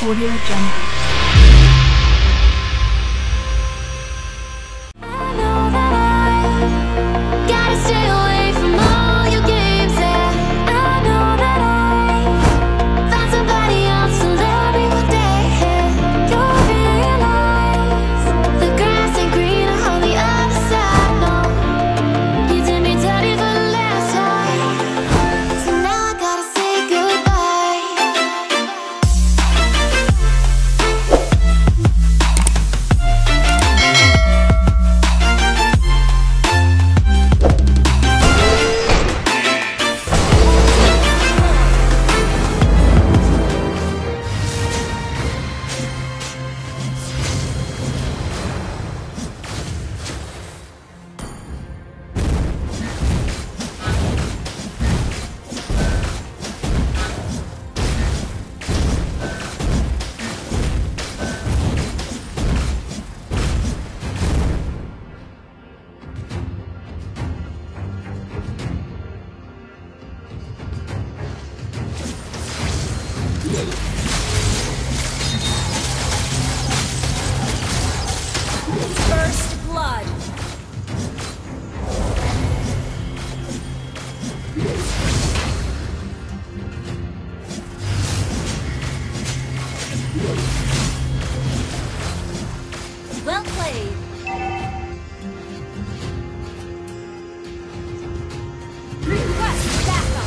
Audio Jungle. First blood. Well played. Request backup.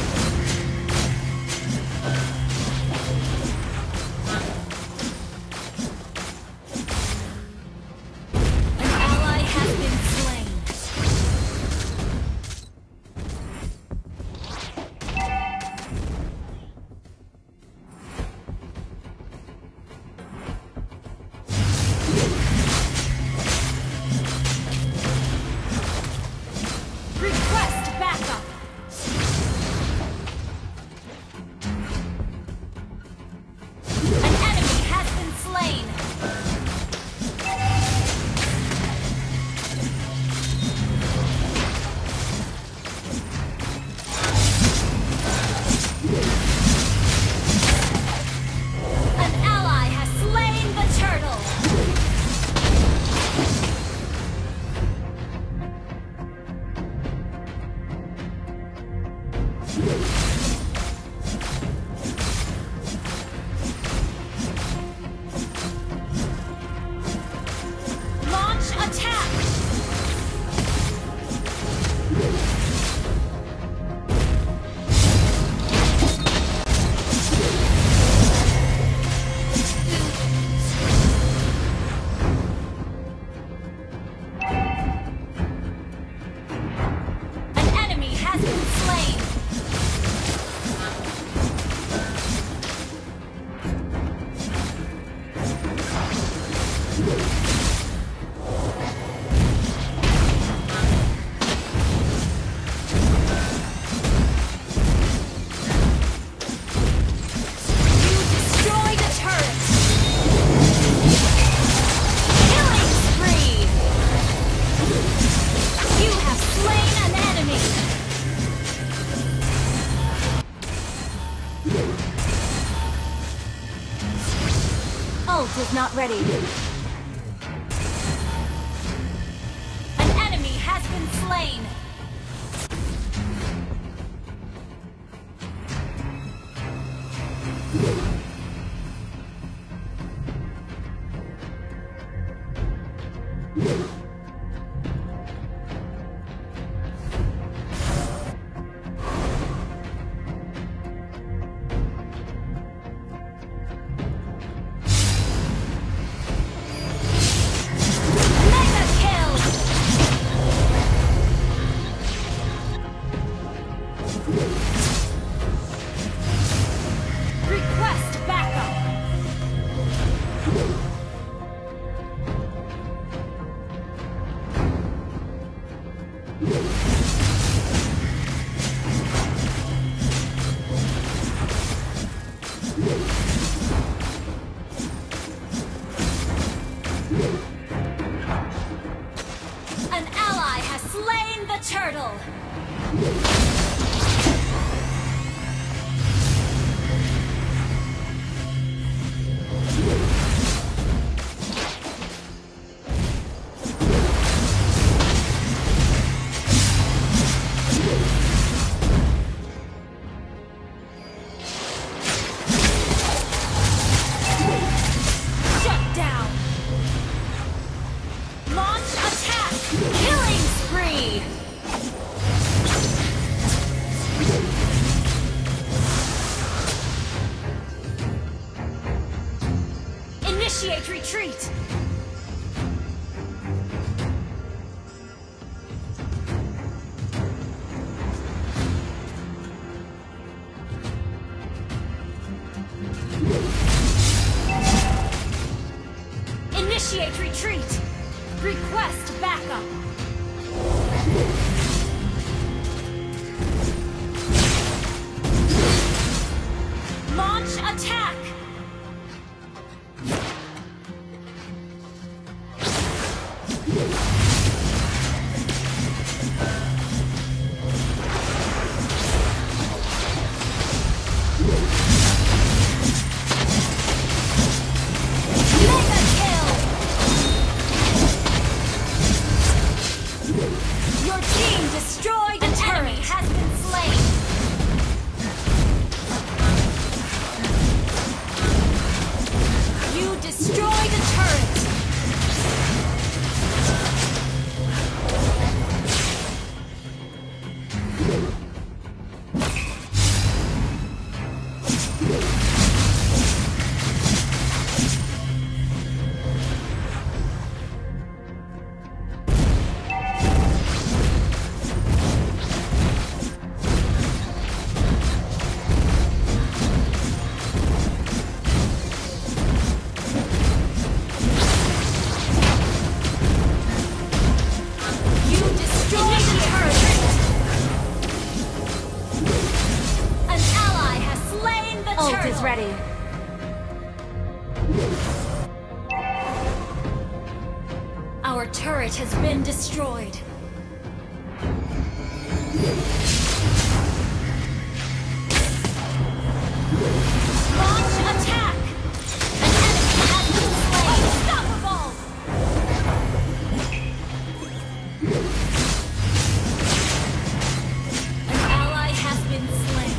Ult is not ready. An enemy has been slain. Request Initiate retreat! Initiate retreat! Request backup! Launch attack! Mega kill! Your team destroyed the turret! Enemy has been slain! You destroyed the turret! Ult is ready. Our turret has been destroyed. Launch attack! An enemy has been slain! Unstoppable! An ally has been slain.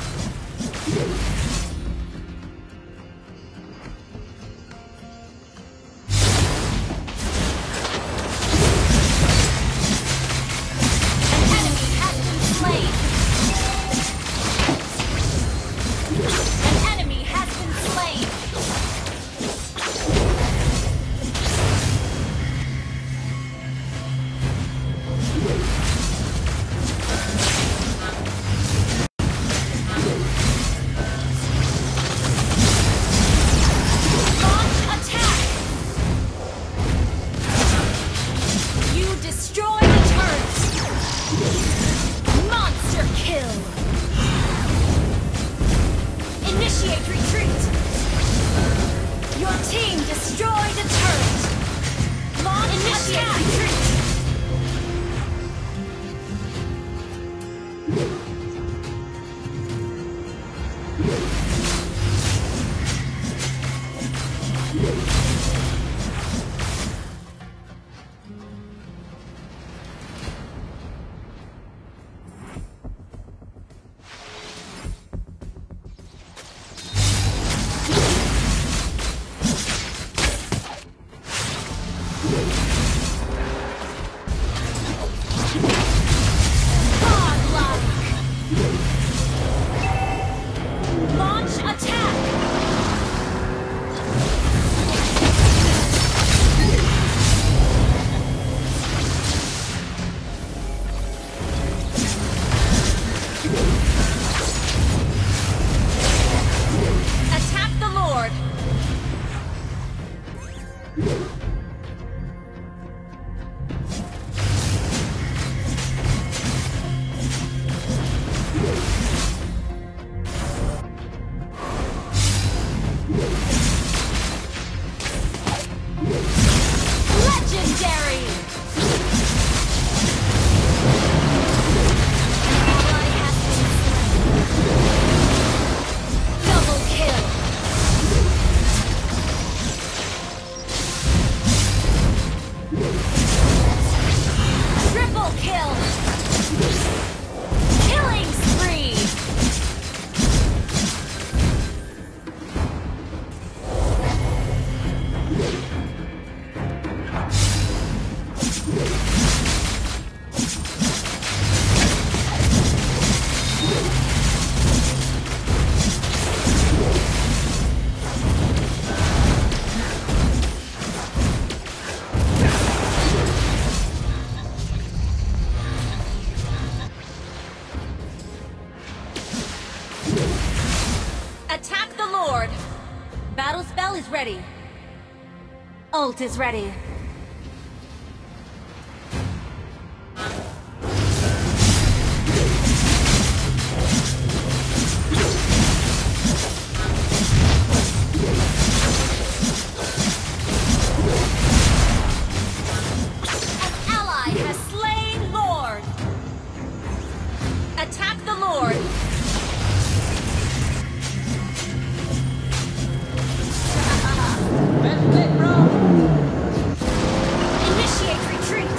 Initiate retreat! Your team destroyed a turret! Launch Initiate retreat! Battle spell is ready. Ult is ready. An ally has slain Lord. Attack the Lord. Initiate retreat.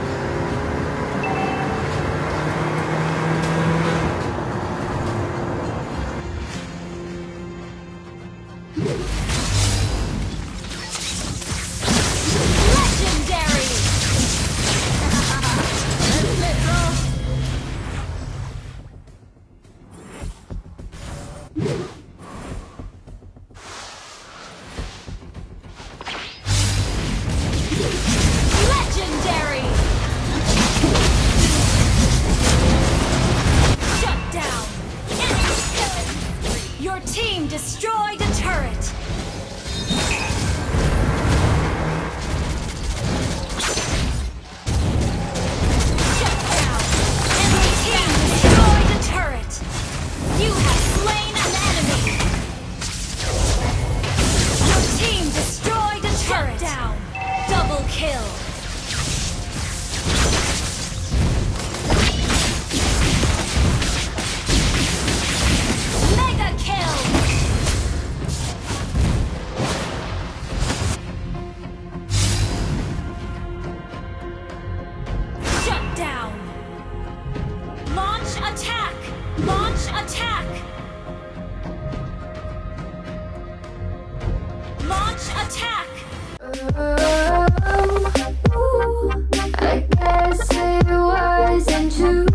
Legendary. Legendary. Shut down. Enemy killing. Your team destroyed a turret. Shut down. Enemy team destroyed a turret. You have slain an enemy. Your team destroyed a turret. Shut down. Double kill. Mega kill. Shut down. Launch attack. Launch attack. Launch attack. I guess it wasn't true.